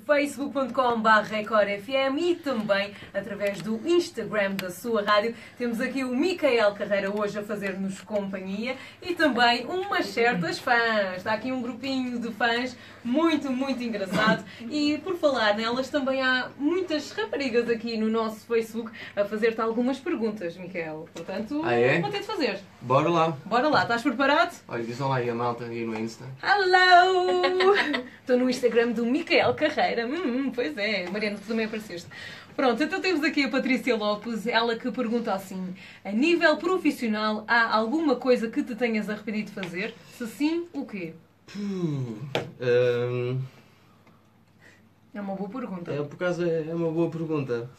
facebook.com/recordfm e também através do Instagram da sua rádio. Temos aqui o Micael Carreira hoje a fazer-nos companhia e também umas certas fãs. Está aqui um grupinho de fãs muito engraçado e por falar nelas também há muitas raparigas aqui no nosso Facebook a fazer-te algumas perguntas, Micael. Portanto, vou ter de fazer. Bora lá. Bora lá, estás preparado? Olha, diz lá aí a malta aí no Insta. Hello! Estou no Instagram do Micael Carreira. Pois é, Mariana, tu também apareceste. Pronto, então temos aqui a Patrícia Lopes, ela que pergunta assim: a nível profissional, há alguma coisa que te tenhas arrependido de fazer? Se sim, o quê? É uma boa pergunta. Por acaso é uma boa pergunta.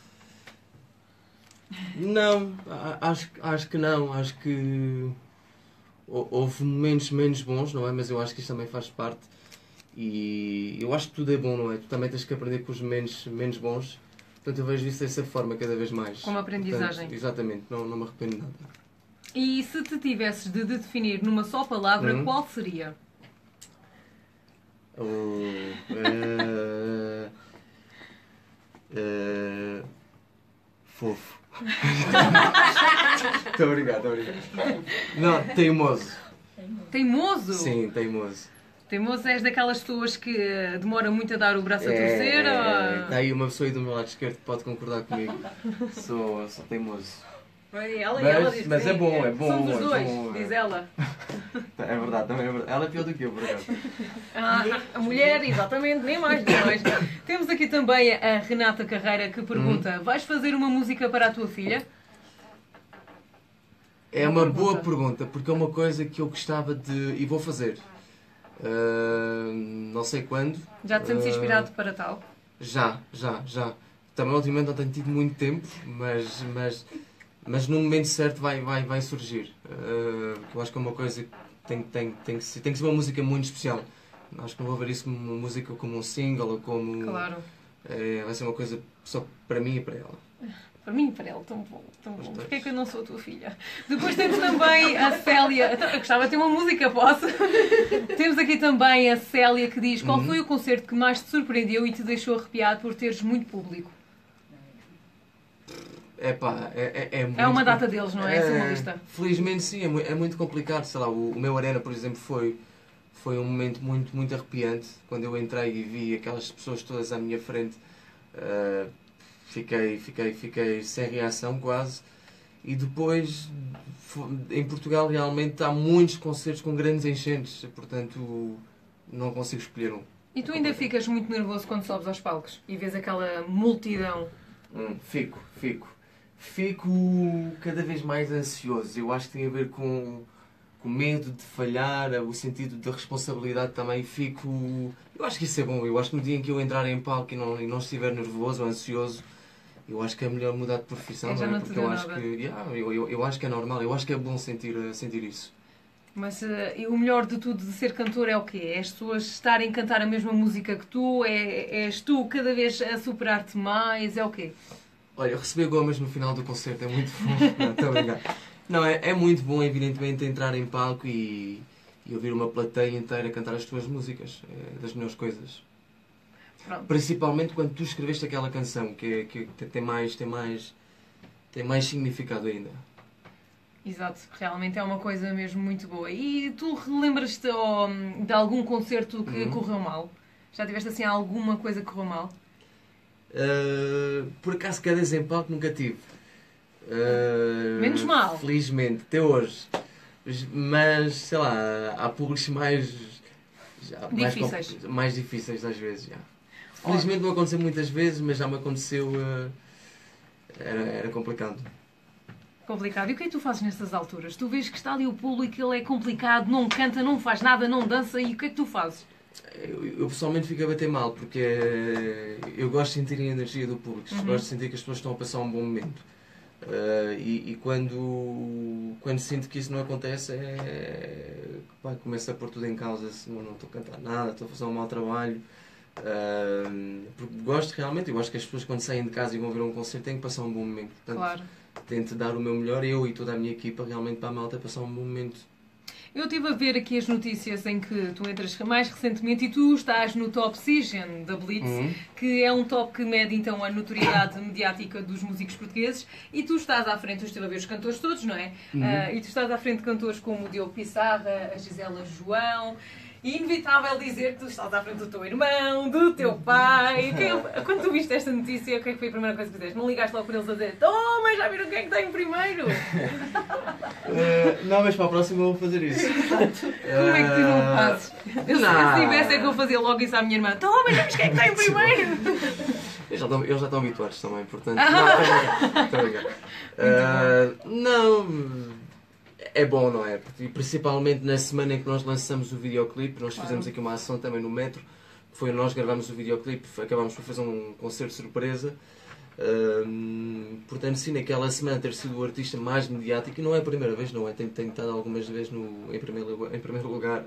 Não, acho que não. Acho que houve momentos menos bons, não é? Mas eu acho que isto também faz parte. E eu acho que tudo é bom, não é? Tu também tens que aprender com os menos bons. Portanto, eu vejo isso dessa forma cada vez mais. Como aprendizagem. Portanto, exatamente, não me arrependo de nada. E se te tivesses de definir numa só palavra, qual seria? Fofo. Estou obrigado. Não, teimoso. Teimoso? Sim, teimoso. Teimoso és daquelas pessoas que demora muito a dar o braço a torcer? Está aí uma pessoa aí do meu lado esquerdo que pode concordar comigo. Sou teimoso. Ela diz mas sim, é bom. Somos os dois, bom, diz ela. É verdade, também é verdade. Ela é pior do que eu, por acaso. A mulher, exatamente, nem mais. Temos aqui também a Renata Carreira que pergunta: vais fazer uma música para a tua filha? É uma boa pergunta, porque é uma coisa que eu gostava de... e vou fazer. Não sei quando. Já te sentes inspirado para tal? Já. Também ultimamente não tenho tido muito tempo, mas no momento certo vai surgir. Eu acho que é uma coisa que tem que ser uma música muito especial. Acho que não vou ver isso como uma música, como um single ou como... Claro. Vai ser uma coisa só para mim e para ela. Para mim e para ela, tão bom. Porquê é que eu não sou a tua filha? Depois temos também a Célia. Então, eu gostava de ter uma música, posso? Temos aqui também a Célia que diz: qual foi o concerto que mais te surpreendeu e te deixou arrepiado por teres muito público? Muito... É uma data deles, não é? Essa é uma lista. Felizmente sim, é muito complicado. Sei lá, o meu Arena, por exemplo, foi um momento muito arrepiante. Quando eu entrei e vi aquelas pessoas todas à minha frente, fiquei sem reação quase. E depois, em Portugal, realmente há muitos concertos com grandes enchentes. Portanto, não consigo escolher um. E tu ainda ficas muito nervoso quando sobes aos palcos e vês aquela multidão? Fico cada vez mais ansioso. Eu acho que tem a ver com medo de falhar, o sentido da responsabilidade também. Eu acho que isso é bom. Eu acho que no dia em que eu entrar em palco e não estiver nervoso ou ansioso, eu acho que é melhor mudar de profissão. Porque eu acho que é normal. Eu acho que é bom sentir isso. Mas o melhor de tudo de ser cantor é o quê? É as pessoas estarem a cantar a mesma música que tu? És tu cada vez a superar-te mais? É o quê? Olha, receber gomas no final do concerto é muito bom. Não, estou a brincar. Não, é muito bom, evidentemente, entrar em palco e ouvir uma plateia inteira cantar as tuas músicas. É das melhores coisas. Pronto. Principalmente quando tu escreveste aquela canção, que tem mais significado ainda. Exato, realmente é uma coisa mesmo muito boa. E tu relembras-te de algum concerto que correu mal? Já tiveste assim alguma coisa que correu mal? Por acaso, cadeias em palco nunca tive. Menos mal. Felizmente, até hoje. Mas, sei lá, há públicos mais difíceis às vezes. Já. Felizmente não aconteceu muitas vezes, mas já me aconteceu. Era complicado. Complicado. E o que é que tu fazes nessas alturas? Tu vês que está ali o público, ele é complicado, não canta, não faz nada, não dança, e o que é que tu fazes? Eu pessoalmente fico a bater mal, porque eu gosto de sentir a energia do público, gosto de sentir que as pessoas estão a passar um bom momento. E quando sinto que isso não acontece, começo a pôr tudo em causa, se não estou a cantar nada, estou a fazer um mau trabalho. Porque gosto realmente, eu acho que as pessoas quando saem de casa e vão ver um concerto têm que passar um bom momento. Portanto, claro. Tento dar o meu melhor, eu e toda a minha equipa, realmente para a malta passar um bom momento. Eu estive a ver aqui as notícias em que tu entras mais recentemente e tu estás no Top Season da Blitz, que é um top que mede então a notoriedade mediática dos músicos portugueses, e tu estás à frente, eu estive a ver os cantores todos, não é? E tu estás à frente de cantores como o Diogo Pissarra, a Gisela João. E inevitável dizer que tu estás à frente do teu irmão, do teu pai. Quando tu viste esta notícia, o que é que foi a primeira coisa que fizeste? Não ligaste logo para eles a dizer: toma, já viram quem é que está em primeiro? Não, mas para a próxima eu vou fazer isso. Como é que tu não fazes? Eu se tivesse é que eu fazia logo isso à minha irmã: toma, já viste quem é que está em primeiro? Eles já estão habituados também, portanto. Não, estou a brincar. Não. É bom, não é? E principalmente na semana em que nós lançamos o videoclipe, nós fizemos aqui uma ação também no metro, que foi nós gravamos o videoclipe, acabámos por fazer um concerto surpresa. Portanto, sim, naquela semana ter sido o artista mais mediático, e não é a primeira vez, não é? Tenho estado algumas vezes em primeiro lugar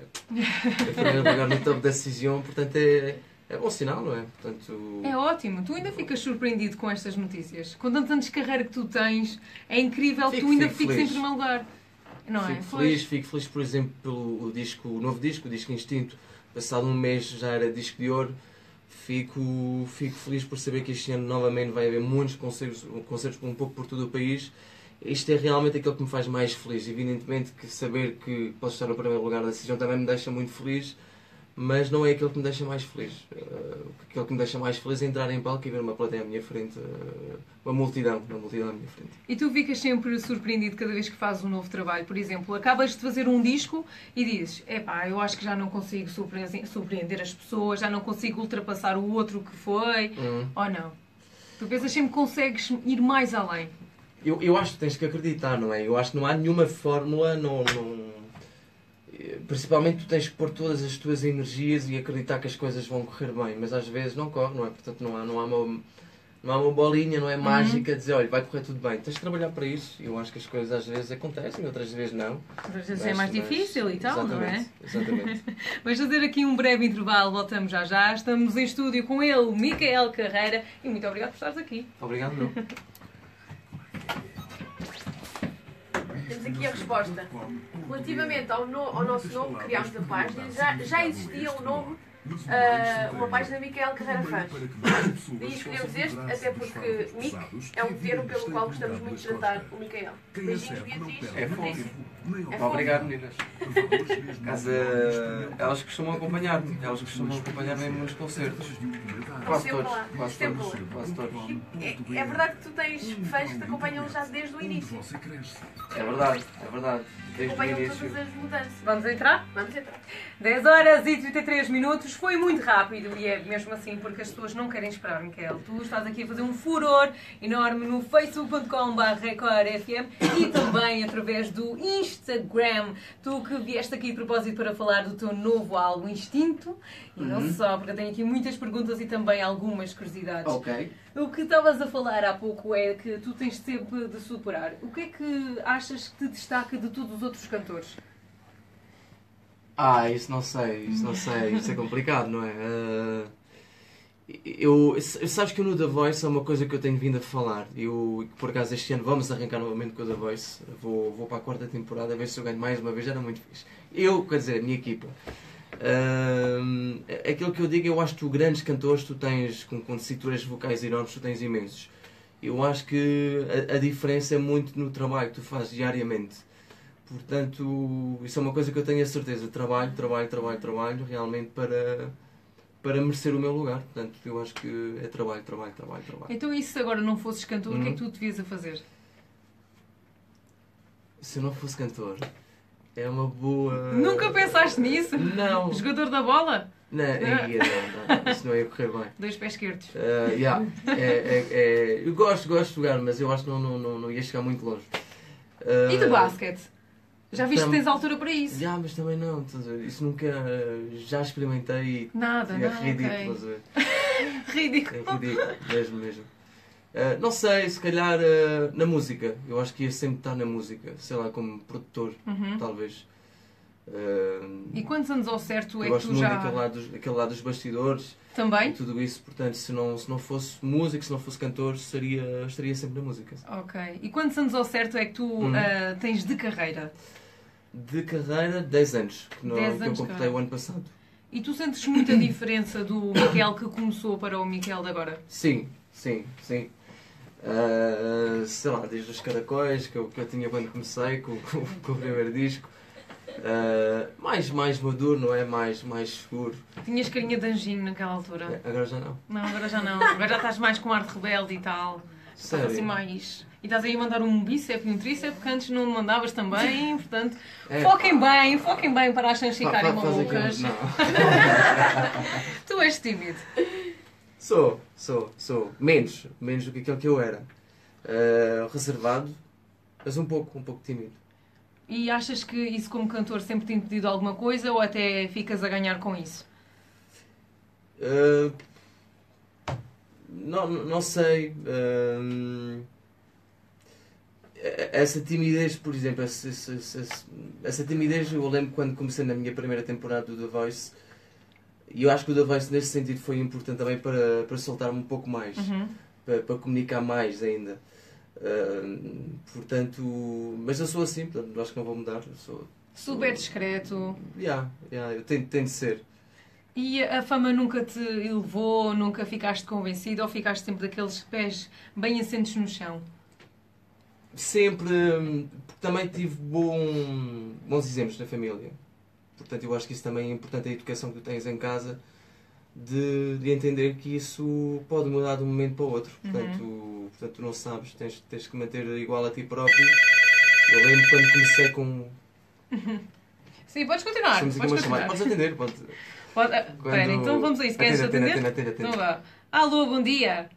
no top da decisão, portanto é bom sinal, não é? Portanto... É ótimo. Tu ainda ficas surpreendido com estas notícias. Com tantos anos de carreira que tu tens, é incrível que tu ainda fiques em primeiro lugar. Não é? Fico feliz, por exemplo, pelo novo disco, o disco Instinto. Passado um mês já era disco de ouro. Fico feliz por saber que este ano novamente vai haver muitos concertos um pouco por todo o país. Isto é realmente aquilo que me faz mais feliz. Evidentemente que saber que posso estar no primeiro lugar da decisão também me deixa muito feliz. Mas não é aquilo que me deixa mais feliz. Aquilo que me deixa mais feliz é entrar em palco e ver uma plateia à minha frente, uma multidão à minha frente. E tu ficas sempre surpreendido cada vez que fazes um novo trabalho. Por exemplo, acabas de fazer um disco e dizes: epá, eu acho que já não consigo surpreender as pessoas, já não consigo ultrapassar o outro que foi. Ou não? Tu pensas sempre que consegues ir mais além. Eu acho que tens que acreditar, não é? Eu acho que não há nenhuma fórmula, principalmente tu tens que pôr todas as tuas energias e acreditar que as coisas vão correr bem, mas às vezes não corre, não é? Portanto não há uma bolinha, não é mágica a dizer: olha, vai correr tudo bem. Tens de trabalhar para isso. Eu acho que as coisas às vezes acontecem, outras vezes não. Outras vezes é mais difícil e tal, não é? Exatamente. Vamos fazer aqui um breve intervalo, voltamos já. Estamos em estúdio com ele, Micael Carreira, e muito obrigado por estares aqui. Obrigado, meu. Temos aqui a resposta. Relativamente ao nosso nome, criámos a página, já existia um nome, uma página Micael Carreira Fãs. E escolhemos este, até porque Mic é um termo pelo qual gostamos muito de tratar o Micael. Beijinhos, Beatriz. É fofo. Obrigado, meninas. Elas costumam acompanhar-me. Elas costumam acompanhar-me em muitos concertos. Quase todos. É verdade que tu tens fãs que te acompanham já desde o início. É verdade. Desde o Acompanham início. todas as mudanças. Vamos entrar? Vamos entrar. 10 horas e 33 minutos, foi muito rápido e é mesmo assim porque as pessoas não querem esperar, Micael. Tu estás aqui a fazer um furor enorme no facebook.com/recordfm e também através do Instagram. Tu que vieste aqui de propósito para falar do teu novo álbum Instinto, e não só, porque eu tenho aqui muitas perguntas e também algumas curiosidades. Ok. O que estavas a falar há pouco é que tu tens sempre de superar. O que é que achas que te destaca de todos os outros cantores? Isso não sei, isso é complicado, não é? Sabes que no The Voice é uma coisa que eu tenho vindo a falar. Por acaso este ano vamos arrancar novamente com o The Voice. Vou para a 4ª temporada, a ver se eu ganho mais uma vez, era muito fixe. Quer dizer, a minha equipa. Aquilo que eu digo, eu acho que tu grandes cantores, tu tens com tessituras vocais enormes, tu tens imensos. Eu acho que a diferença é muito no trabalho que tu fazes diariamente. Portanto, isso é uma coisa que eu tenho a certeza. Trabalho realmente para merecer o meu lugar. Portanto, eu acho que é trabalho. Então e se agora não fosses cantor, o que é que tu devias a fazer? Se eu não fosse cantor, é uma boa... Nunca pensaste nisso? Não. Jogador da bola? Não, isso não ia correr bem. 2 pés esquerdos. Eu gosto de jogar, mas eu acho que não ia chegar muito longe. E de basquete? Já viste que tens altura para isso? Mas também não. Isso nunca... Já experimentei e... Nada, é ridículo. Okay. Ridículo. É ridículo, mesmo. Não sei, se calhar na música. Eu acho que ia sempre estar na música. Sei lá, como produtor, talvez. E quantos anos ao certo é que gosto tu muito já... daquele lado dos bastidores. Também? E tudo isso, portanto, se não fosse músico, se não fosse cantor, estaria sempre na música. Ok. E quantos anos ao certo é que tu tens de carreira? De carreira, 10 anos, que, 10 que eu anos de completei carreira. o ano passado. E tu sentes muita diferença do Miquel que começou para o Miquel de agora? Sim, sim, sim. Sei lá, desde os caracóis que eu tinha quando comecei com o primeiro disco. Mais maduro, não é? Mais seguro. Tinhas carinha de anjinho naquela altura? Agora já não. Não, agora já não. Agora já estás mais com ar de rebelde e tal. Estás Sério? assim mais... E estás aí a mandar um bíceps e um tríceps que antes não mandavas também, portanto... Foquem bem para as chanchas ficarem malucas. Não. Tu és tímido. Sou. Menos do que aquele que eu era. Reservado, mas um pouco tímido. E achas que isso como cantor sempre te impediu alguma coisa ou até ficas a ganhar com isso? Não sei. Essa timidez, por exemplo, essa timidez eu lembro quando comecei na minha primeira temporada do The Voice, e eu acho que o The Voice nesse sentido foi importante também para soltar-me um pouco mais, para comunicar mais ainda. Portanto, mas eu sou assim, portanto, acho que não vou mudar. Eu sou Super discreto. Eu tenho de ser. E a fama nunca te elevou, nunca ficaste convencido ou ficaste sempre daqueles pés bem assentos no chão? Sempre, porque também tive bons exemplos na família. Portanto, eu acho que isso também é importante, a educação que tu tens em casa, de entender que isso pode mudar de um momento para o outro. Portanto, tu não sabes, tens que manter igual a ti próprio. Eu lembro quando comecei com... Sim, podes continuar. Podes atender. Espera, então vamos a isso. Queres atender? Atende. Então vá. Alô, bom dia.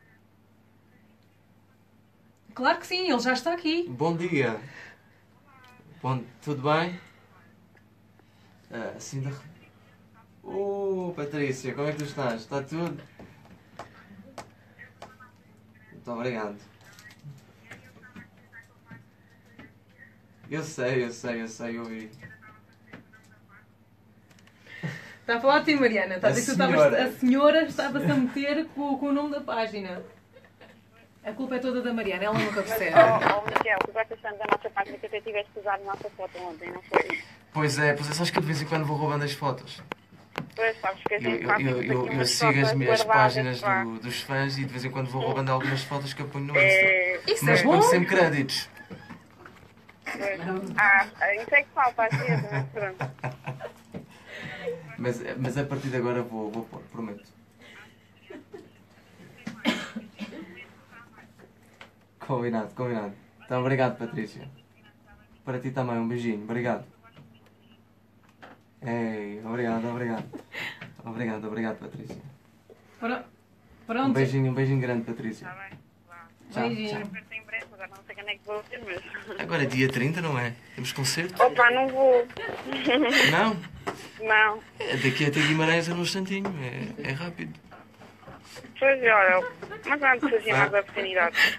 Claro que sim, ele já está aqui. Bom dia. Tudo bem? Assim da... Patrícia, como é que tu estás? Está tudo? Muito obrigado. Eu sei, eu ouvi. Está a falar de ti, Mariana. Está a dizer que a senhora estava-se a meter com o nome da página. A culpa é toda da Mariana, ela nunca percebe. Miquel, tu gostas tanto da nossa página que até tiveste que usar a nossa foto ontem, não foi? Pois é, sabes que eu de vez em quando vou roubando as fotos. Pois, sabes que a gente faz Eu sigo as páginas dos fãs e de vez em quando vou roubando algumas fotos que eu ponho no Insta. Isso mas é bom? ponho sempre créditos. Isso é que falta às vezes, mas pronto. Mas a partir de agora vou pôr, prometo. Combinado. Então, obrigado, Patrícia. Para ti também, um beijinho. Obrigado. Ei, obrigado, Patrícia. Pronto. Um beijinho grande, Patrícia. Está bem, vá. Tchau. Beijinho. Em breve, agora não sei quando é que vou ter, mas... Agora é dia 30, não é? Temos concerto? Opa, não vou. Não? Não. Daqui até Guimarães é num instantinho. É rápido. Pois, olha, mas antes fazia mais oportunidades.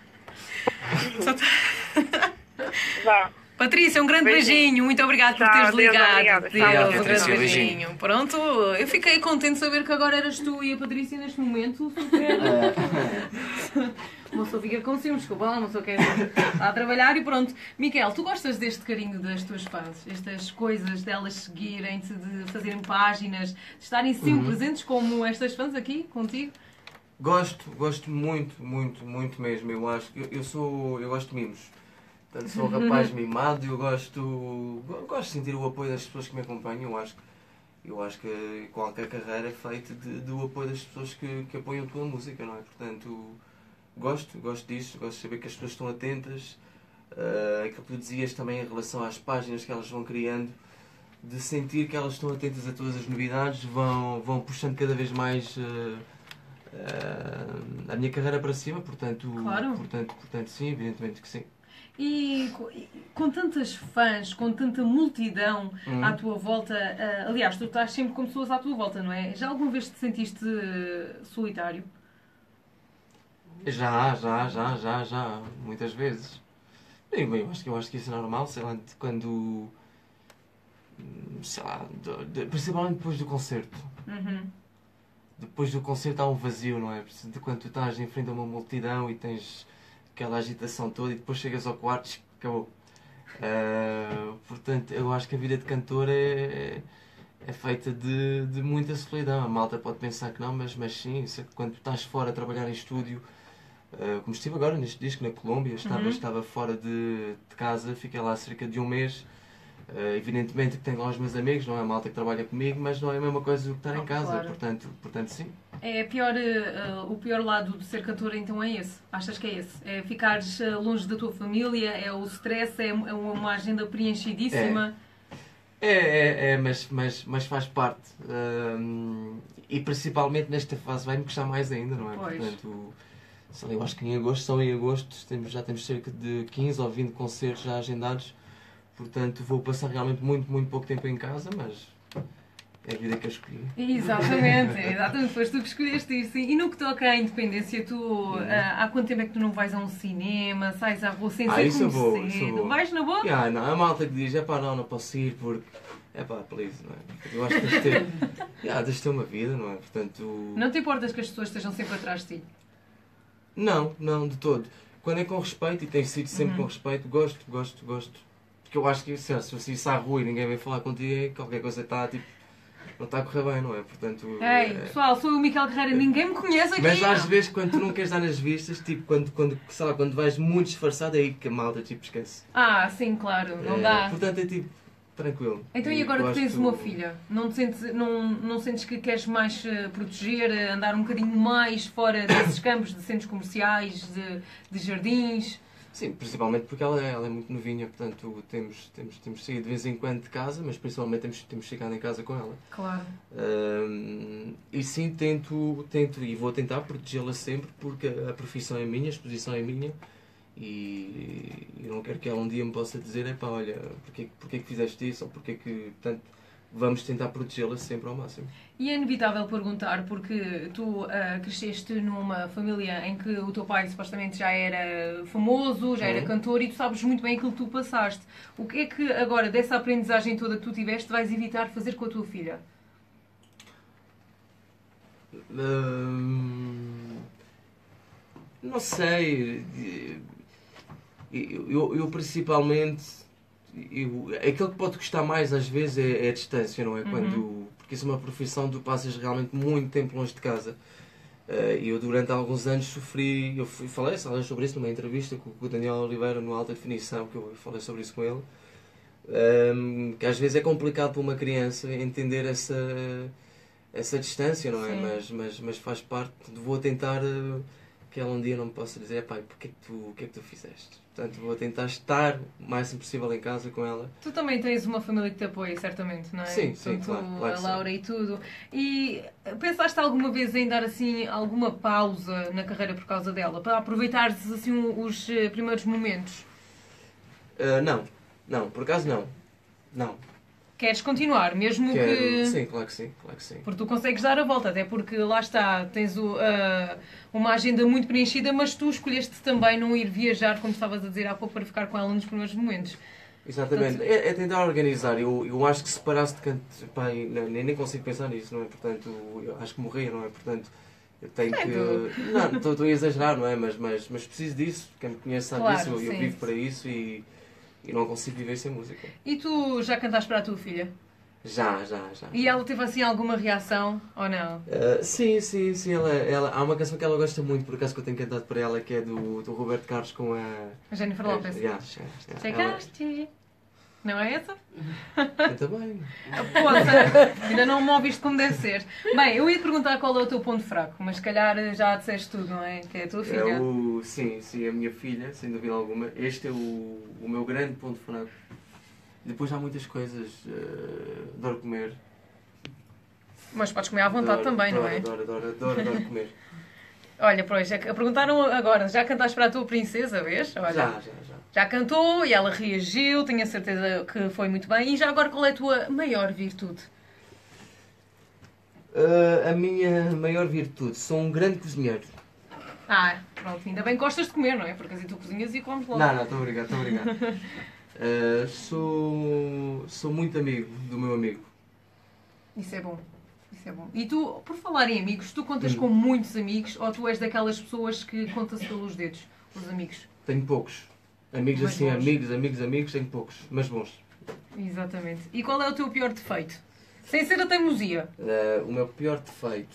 Vá. Patrícia, um grande beijinho. Muito obrigada por teres Deus, ligado. obrigada. Deus, um Patrícia, grande beijinho. beijinho. Pronto, eu fiquei contente de saber que agora eras tu e a Patrícia neste momento. Super. Uma pessoa fica com ciúmes, desculpa lá, uma pessoa quer estar a trabalhar e pronto. Miquel, tu gostas deste carinho das tuas fãs? Estas coisas delas seguirem-te, de fazerem páginas, de estarem sempre presentes como estas fãs aqui contigo? Gosto muito mesmo. Eu acho que eu gosto de mimos. Portanto, sou um rapaz mimado e eu gosto de sentir o apoio das pessoas que me acompanham. Eu acho que qualquer carreira é feita do apoio das pessoas que apoiam a tua música, não é? Portanto, gosto disso, gosto de saber que as pessoas estão atentas. Aquilo que tu dizias também em relação às páginas que elas vão criando, de sentir que elas estão atentas a todas as novidades, vão puxando cada vez mais a minha carreira para cima, portanto, claro. portanto sim, evidentemente que sim. E com tantas fãs, com tanta multidão à tua volta, aliás, tu estás sempre com pessoas à tua volta, não é? Já alguma vez te sentiste solitário? Já, muitas vezes. Eu acho que isso é normal, sei lá, quando... Sei lá, principalmente depois do concerto. Depois do concerto há um vazio, não é? Quando tu estás em frente a uma multidão e tens aquela agitação toda e depois chegas ao quarto e acabou. Portanto, eu acho que a vida de cantor é feita de muita solidão. A malta pode pensar que não, mas sim, quando estás fora a trabalhar em estúdio, como estive agora neste disco na Colômbia, estava fora de casa, fiquei lá cerca de um mês. Evidentemente que tenho lá os meus amigos, não é a malta que trabalha comigo, mas não é a mesma coisa do que estar em casa, claro. portanto sim. É o pior lado de ser cantor, então é esse? Achas que é esse? É ficares longe da tua família, é o stress, é uma agenda preenchidíssima? Mas faz parte. E principalmente nesta fase vai-me custar mais ainda, não é? Pois. Portanto, eu acho que em agosto já temos cerca de 15 ou 20 concertos já agendados. Portanto, vou passar realmente muito pouco tempo em casa, mas é a vida que eu escolhi. Exatamente, foste tu que escolheste isso. E no que toca à independência, há quanto tempo é que tu não vais a um cinema, sais à rua sem ser isso como eu cedo? vou. Vais na boa? Não, a malta que diz, não posso ir porque... please, não é? Eu acho que tens de ter uma vida, não é? Portanto... Não te importas que as pessoas estejam sempre atrás de ti? Não, de todo. Quando é com respeito, e tem sido sempre com respeito, gosto. Porque eu acho que se eu sair à rua e ninguém vem falar contigo, qualquer coisa está não está a correr bem, não é? Portanto, pessoal, sou o Miquel Carreira, ninguém me conhece aqui. Mas às vezes quando tu não queres dar nas vistas, tipo, quando vais muito disfarçado, é aí que a malta esquece. Sim, claro, não dá. Portanto é tipo, tranquilo. Então e agora que tens uma filha, não sentes que queres mais proteger, andar um bocadinho mais fora desses campos de centros comerciais, de jardins? Sim, principalmente porque ela é muito novinha, portanto temos saído de vez em quando de casa, mas principalmente temos ficado em casa com ela. Claro. E sim, tento e vou tentar protegê-la sempre, porque a profissão é minha, a exposição é minha, e não quero que ela um dia me possa dizer, olha, porque que fizeste isso, ou portanto, vamos tentar protegê-la sempre ao máximo. E é inevitável perguntar, porque tu cresceste numa família em que o teu pai supostamente já era famoso, já era cantor, e tu sabes muito bem aquilo que tu passaste. O que é que agora, dessa aprendizagem toda que tu tiveste, vais evitar fazer com a tua filha? Não sei. Eu principalmente... aquilo que pode custar mais às vezes é a distância, não é? Porque isso é uma profissão, tu passas realmente muito tempo longe de casa. Eu durante alguns anos sofri, falei sobre isso numa entrevista com o Daniel Oliveira no Alta Definição, que eu falei sobre isso com ele, que às vezes é complicado para uma criança entender essa distância, não é? Mas faz parte, vou tentar que ela um dia não me possa dizer, pai, o que é que tu fizeste? Portanto, vou tentar estar o máximo possível em casa com ela. Tu também tens uma família que te apoia, certamente, não é? Sim, claro, a Laura e tudo. E pensaste alguma vez em dar assim alguma pausa na carreira por causa dela? Para aproveitares assim os primeiros momentos? Não, por acaso não. Queres continuar, mesmo que... Sim, claro que sim. Porque tu consegues dar a volta, até porque lá está, tens uma agenda muito preenchida, mas tu escolheste também não ir viajar, como estavas a dizer há pouco, para ficar com ela nos primeiros momentos. Exatamente, é tentar organizar. Eu acho que se parasse de canto, nem consigo pensar nisso, não é? Portanto, eu acho que morria, não é? Portanto, eu tenho que... Não, estou a exagerar, não é? Mas preciso disso, quem me conhece sabe disso, eu vivo para isso e não consigo viver sem música. E tu já cantaste para a tua filha? Já. E ela teve assim alguma reação ou não? Sim. Ela, há uma canção que ela gosta muito, por acaso que eu tenho cantado para ela, que é do Roberto Carlos com a Jennifer Lopez. Chegaste. Não é essa? Canta bem. Ainda não me ouviste como deve ser. Bem, eu ia te perguntar qual é o teu ponto fraco, mas se calhar já disseste tudo, não é? Que é a tua filha. Sim, a minha filha, sem dúvida alguma. Este é o meu grande ponto fraco. Depois há muitas coisas. Adoro comer. Mas podes comer à vontade também, não é? Adoro comer. Olha, pois, perguntaram agora, já cantaste para a tua princesa, vês? Olha, já. Já cantou e ela reagiu, tenho a certeza que foi muito bem. E já agora, qual é a tua maior virtude? A minha maior virtude, sou um grande cozinheiro. Pronto, ainda bem que gostas de comer, não é? Porque assim tu cozinhas e comes logo. Não, estou a brincar. Sou muito amigo do meu amigo. Isso é bom. E tu, por falar em amigos, tu contas com muitos amigos ou tu és daquelas pessoas que conta-se pelos dedos, os amigos? Tenho poucos. Amigos Mas assim, bons. amigos, tenho poucos, mas bons. Exatamente. E qual é o teu pior defeito? Sem ser a teimosia. O meu pior defeito...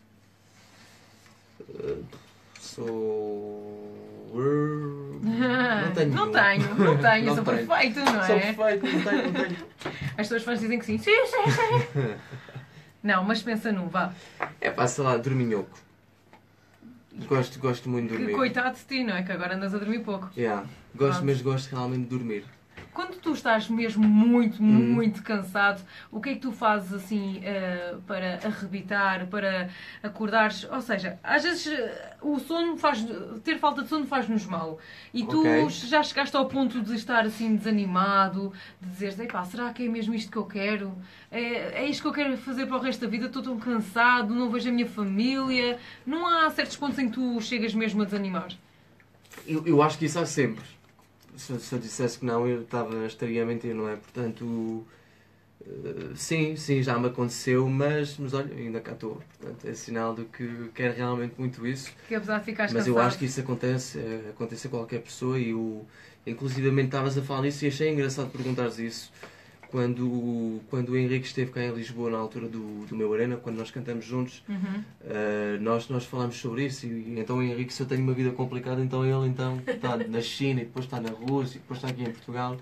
sou... Não tenho Não nenhum. tenho, Não sou tenho. perfeito, não Sou é? perfeito, não tenho. As tuas fãs dizem que sim. Sim, sim, sim. Não, mas pensa num, vá. É pá, sei lá, dorminhoco. Gosto muito de Que dormir. coitado de ti, não é? Que agora andas a dormir pouco. Yeah. Gosto, Pronto. mas gosto realmente de dormir. Quando tu estás mesmo muito cansado, o que é que tu fazes assim para arrebitar, para acordares? Ou seja, às vezes o sono faz, ter falta de sono faz-nos mal. E tu Ok. já chegaste ao ponto de estar assim desanimado, de dizeres, epá, será que é mesmo isto que eu quero? É isto que eu quero fazer para o resto da vida? Estou tão cansado, não vejo a minha família. Não há certos pontos em que tu chegas mesmo a desanimar? Eu acho que isso há sempre. Se eu dissesse que não, estaria a mentir, não é? Portanto, sim, já me aconteceu, mas olha, ainda cá estou. Portanto, é sinal de que quero realmente muito isso. Que apesar de ficares Mas cansado... eu acho que isso acontece a qualquer pessoa e inclusivamente estavas a falar nisso e achei engraçado perguntares isso. Quando o Henrique esteve cá em Lisboa, na altura do meu Arena, quando nós cantamos juntos, nós falámos sobre isso. E então o Henrique, se eu tenho uma vida complicada, então ele está na China, e depois está na Rússia, e depois está aqui em Portugal.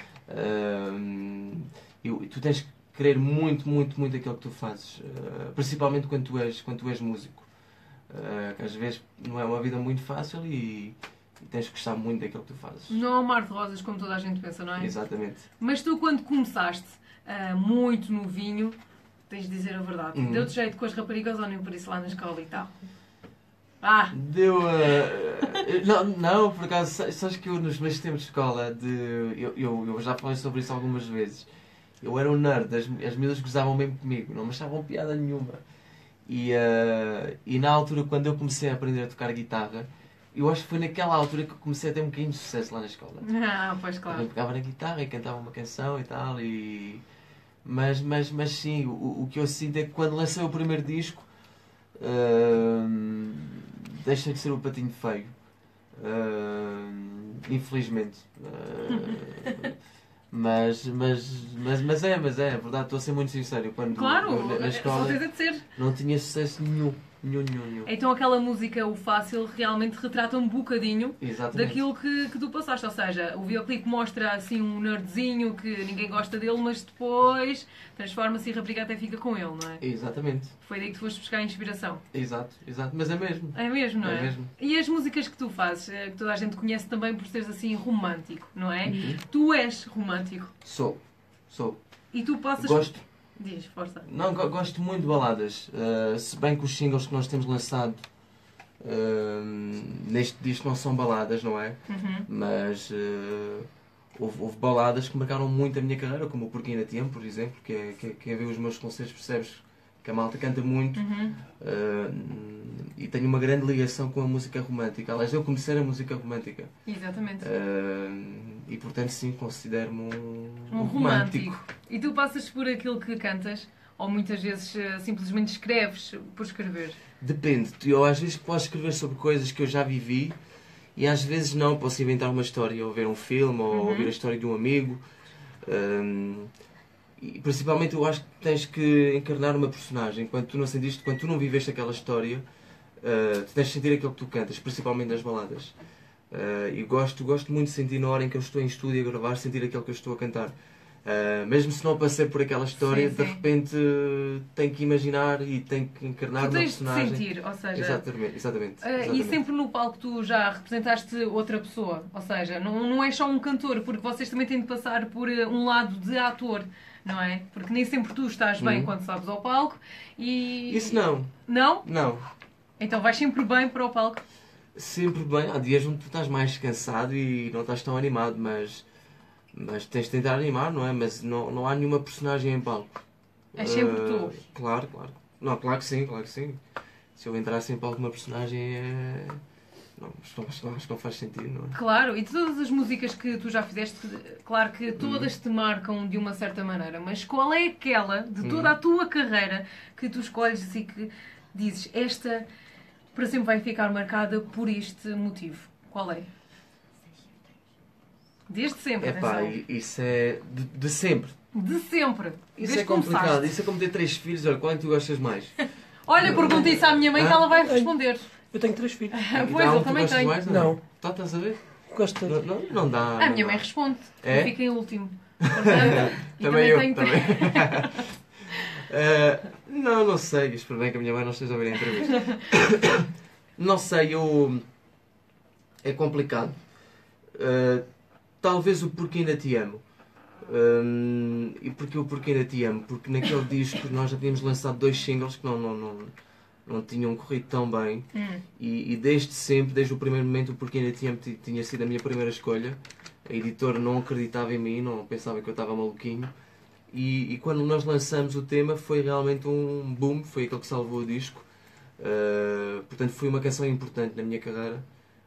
E tu tens que querer muito aquilo que tu fazes, principalmente quando tu és músico. Que às vezes não é uma vida muito fácil e tens que gostar muito daquilo que tu fazes. Não é um mar de rosas como toda a gente pensa, não é? Exatamente. Mas tu, quando começaste muito novinho, tens de dizer a verdade. Deu-te jeito com as raparigas ou nem por isso lá na escola e tal? Deu não, por acaso, sabes que eu nos meus tempos de escola, eu já falei sobre isso algumas vezes. Eu era um nerd, as miúdas gozavam mesmo comigo, não me achavam piada nenhuma. E na altura, quando eu comecei a aprender a tocar guitarra, eu acho que foi naquela altura que eu comecei a ter um bocadinho de sucesso lá na escola. Pois claro. Eu pegava na guitarra e cantava uma canção e tal, mas sim, o que eu sinto é que quando lancei o primeiro disco, deixa de ser o patinho feio. Infelizmente. Mas é verdade, estou a ser muito sincero. Quando Claro, na escola só tens a de ser. não tinha sucesso nenhum. Então aquela música, o Fácil, realmente retrata um bocadinho Exatamente. daquilo que tu passaste. Ou seja, o videoclipe mostra assim um nerdzinho que ninguém gosta dele, mas depois transforma-se e a rapariga até fica com ele, não é? Exatamente. Foi daí que tu foste buscar a inspiração. Exato. Mas é mesmo. É mesmo, não é? É mesmo. E as músicas que tu fazes, que toda a gente conhece também por seres assim romântico, não é? Uhum. Tu és romântico. Sou. E tu passas... Gosto. Diz, força. Não, gosto muito de baladas. Se bem que os singles que nós temos lançado neste disco não são baladas, não é? Mas houve baladas que marcaram muito a minha carreira, como o Porque Ainda Te Amo, por exemplo, que é quem vê os meus concertos percebes que a malta canta muito e tenho uma grande ligação com a música romântica. Aliás, eu comecei a música romântica. Exatamente. E portanto, sim, considero-me Um romântico. E tu passas por aquilo que cantas? Ou muitas vezes simplesmente escreves por escrever? Depende. Eu às vezes posso escrever sobre coisas que eu já vivi e às vezes não. Posso inventar uma história, ou ver um filme, ou ouvir a história de um amigo. E principalmente eu acho que tens que encarnar uma personagem. Quando tu não sentiste, quando tu não viveste aquela história, tu tens de sentir aquilo que tu cantas, principalmente nas baladas. E gosto muito de sentir na hora em que eu estou em estúdio a gravar, sentir aquilo que eu estou a cantar. Mesmo se não passei por aquela história, Sim. de repente tenho que imaginar e tenho que encarnar Tu uma tens de personagem. sentir, ou seja... Exatamente. E sempre no palco tu já representaste outra pessoa, ou seja, não é só um cantor, porque vocês também têm de passar por um lado de ator, não é? Porque nem sempre tu estás bem quando sabes ao palco e... Isso não. Não? Não. Então vais sempre bem para o palco? Sempre bem. Há dias onde tu estás mais cansado e não estás tão animado, mas tens de tentar animar, não é? Mas não há nenhuma personagem em palco. É sempre tu? Claro. Não, claro que sim. Se eu entrasse em palco uma personagem não, acho que não faz sentido, não é? Claro, e de todas as músicas que tu já fizeste, claro que todas te marcam de uma certa maneira, mas qual é aquela de toda a tua carreira que tu escolhes e que dizes, esta para sempre vai ficar marcada por este motivo? Qual é? Desde sempre, Epá, atenção. isso é de sempre. De sempre. Isso Desde é complicado. começaste. Isso é como ter 3 filhos. Olha, qual é que tu gostas mais? Olha, pergunta isso à minha mãe que ela vai responder. Eu tenho 3 filhos. Pois, Há eu que tu também gostas tenho. mais, Não. Tá, estás a ver? Gosto de Não dá. A não minha dá. mãe responde. É? Eu fico em último. Portanto, e Também eu, tenho... também. Não sei. Espero bem que a minha mãe não esteja a ver a entrevista. Não sei, é complicado. Talvez o Porquê Ainda Te Amo. E porquê o Porquê Ainda Te Amo? Porque naquele disco nós já tínhamos lançado 2 singles que não tinham corrido tão bem. E desde sempre, desde o primeiro momento, o Porquê Ainda Te Amo tinha sido a minha primeira escolha. A editora não acreditava em mim, não pensava que eu estava maluquinho. E quando nós lançamos o tema foi realmente um boom, foi aquele que salvou o disco. Portanto, foi uma canção importante na minha carreira.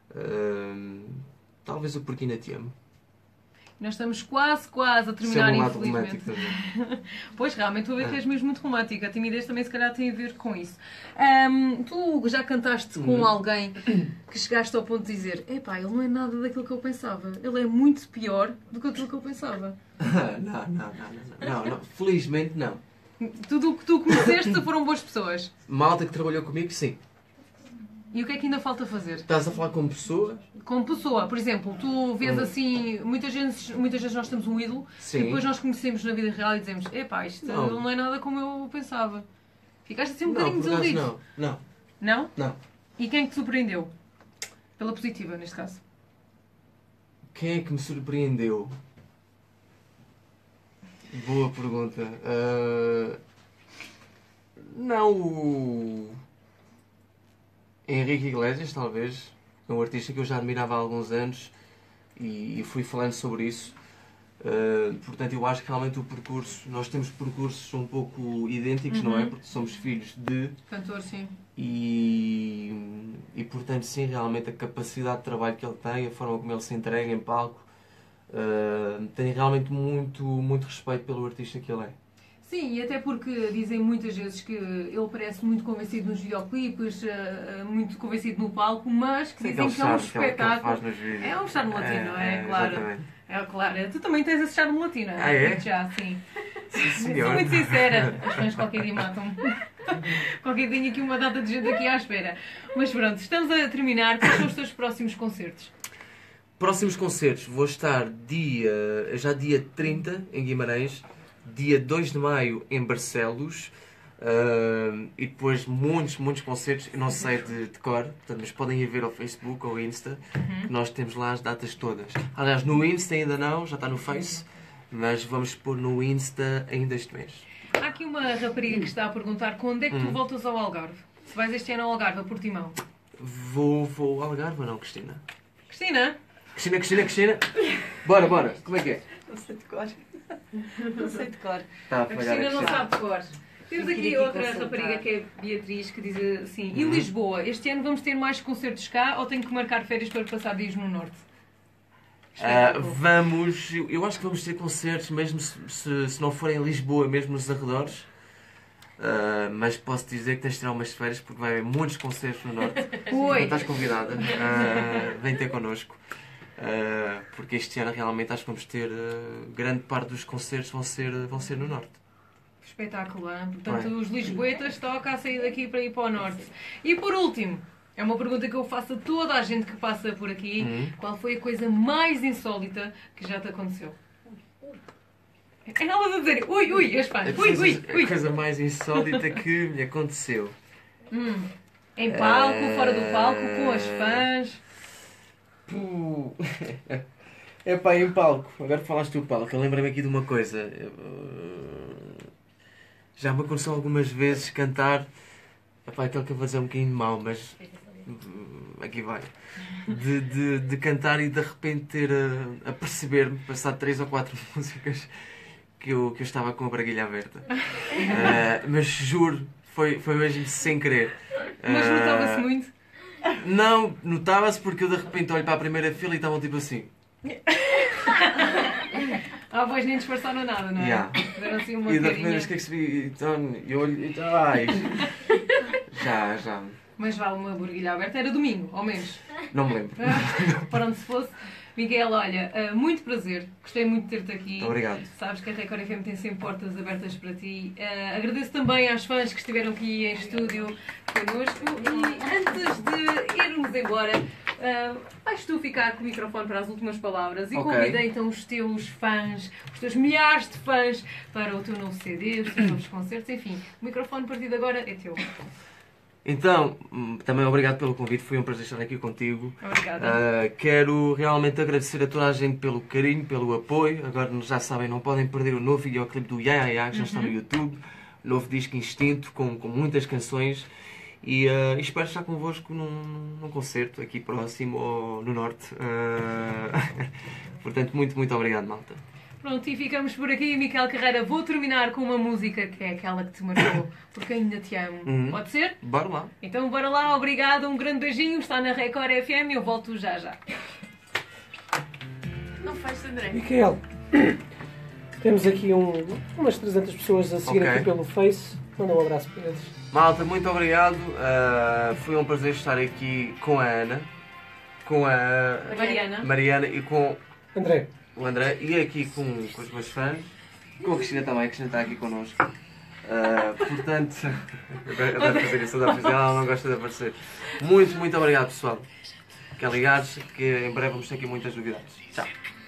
Talvez o Porquê Ainda Te Amo. Nós estamos quase a Isso é terminar, um lado infelizmente. romântico também. Pois, realmente, tu a ver que és mesmo muito romântica. A timidez também, se calhar, tem a ver com isso. Tu já cantaste com alguém que chegaste ao ponto de dizer: epá, ele não é nada daquilo que eu pensava. Ele é muito pior do que aquilo que eu pensava. Não. Felizmente não. Tudo o que tu conheceste foram boas pessoas. Malta que trabalhou comigo, sim. E o que é que ainda falta fazer? Estás a falar com pessoas? Como pessoa, por exemplo, tu vês assim, muitas vezes nós temos um ídolo Sim. e depois nós conhecemos na vida real e dizemos: epá, isto não é nada como eu pensava. Ficaste assim um bocadinho por acaso desiludido. não. Não? Não. E quem é que te surpreendeu? Pela positiva, neste caso. Quem é que me surpreendeu? Boa pergunta. Não o Henrique Iglesias, talvez. É um artista que eu já admirava há alguns anos e fui falando sobre isso. Portanto, eu acho que realmente o percurso... Nós temos percursos um pouco idênticos, não é? Porque somos filhos de... Cantor, sim. E portanto, sim, realmente a capacidade de trabalho que ele tem, a forma como ele se entrega em palco, tenho realmente muito respeito pelo artista que ele é. Sim, e até porque dizem muitas vezes que ele parece muito convencido nos videoclipes, muito convencido no palco, mas que dizem que é um espetáculo. É um charme latino, não é? Claro. Exatamente. É claro. Tu também tens esse charme latino, Ah, é? Já, sim. Sim, senhor. Sou muito sincera. As fãs qualquer dia matam-me. Qualquer dia tenho aqui uma data de gente aqui à espera. Mas pronto, estamos a terminar. Quais são os teus próximos concertos? Próximos concertos. Vou estar já dia 30 em Guimarães, dia 2 de maio em Barcelos, e depois muitos concertos. Eu não sei de cor, portanto, mas podem ir ver ao Facebook ou Insta, que nós temos lá as datas todas. Aliás, no Insta ainda não, já está no Face, mas vamos pôr no Insta ainda este mês. Há aqui uma rapariga que está a perguntar quando é que tu voltas ao Algarve? Se vais este ano ao Algarve, a Portimão. Vou ao Algarve ou não, Cristina? Cristina? Cristina? Bora, como é que é? Não sei de cor. Não sei de cor. Está a A falhar Cristina a não Cristina. sabe de cor. Temos Eu aqui queria outra consultar. rapariga que é Beatriz que diz assim: e Lisboa, este ano vamos ter mais concertos cá ou tenho que marcar férias para passar dias no Norte? Eu acho que vamos ter concertos, mesmo se não forem em Lisboa, mesmo nos arredores. Mas posso dizer que tens de tirar umas férias porque vai haver muitos concertos no Norte. Oi! Estás convidada. Vem ter connosco. Porque este ano realmente acho que vamos ter grande parte dos concertos vão ser no Norte. Espetáculo, hein? Portanto, Bem. os lisboetas toca a sair daqui para ir para o Norte. E por último, é uma pergunta que eu faço a toda a gente que passa por aqui. Qual foi a coisa mais insólita que já te aconteceu? É elas a dizer, ui, as fãs, ui. A coisa mais insólita que me aconteceu. Em palco, fora do palco, com as fãs. É pá, em palco. Agora falaste do palco. Eu lembrei-me aqui de uma coisa. Já me aconteceu algumas vezes cantar. Epá, aquele que eu vou dizer um bocadinho mau, mas aqui vai. De cantar e de repente ter a perceber-me, passar 3 ou 4 músicas, que eu estava com a braguilha aberta. Mas juro, foi mesmo sem querer. Mas notava-se muito. Não, notava-se porque eu de repente olho para a primeira fila e estavam tipo assim. Pois nem disfarçaram nada, não é? Yeah. Fizeram assim uma E da carinha. primeira vez que é que se vi, então, eu olho e ai. Já. Mas vale uma burguilha aberta. Era domingo, ao menos. Não me lembro. Para onde se fosse. Miguel, olha, muito prazer. Gostei muito de ter-te aqui. Obrigado. Sabes que a Record FM tem sempre portas abertas para ti. Agradeço também às fãs que estiveram aqui em estúdio connosco. E antes de irmos embora, vais tu ficar com o microfone para as últimas palavras e Ok. convida então os teus fãs, os teus milhares de fãs para o teu novo CD, os teus novos concertos, enfim. O microfone a partir de agora é teu. Então, também obrigado pelo convite, foi um prazer estar aqui contigo. Obrigada. Quero realmente agradecer a toda a gente pelo carinho, pelo apoio. Agora já sabem, não podem perder o novo videoclipe do Ya Ya Ya, que já está no YouTube. Novo disco Instinto, com muitas canções. E espero estar convosco num concerto aqui próximo ou no Norte. Portanto, muito obrigado, malta. Pronto, e ficamos por aqui. Miquel Carreira, vou terminar com uma música que é aquela que te marcou, porque ainda te amo. Pode ser? Bora lá. Então bora lá, obrigado, um grande beijinho, está na Record FM e eu volto já. Não faz, André. Miquel, temos aqui umas 300 pessoas a seguir Ok. aqui pelo Face. Manda um abraço para eles. Malta, muito obrigado. Foi um prazer estar aqui com a Ana, com a Mariana e com André. o André e aqui com os meus fãs, com a Cristina também, a Cristina está aqui connosco. Portanto, eu adoro fazer isso, ela não gosta de aparecer. Muito obrigado, pessoal. Fiquem ligados que em breve vamos ter aqui muitas novidades. Tchau.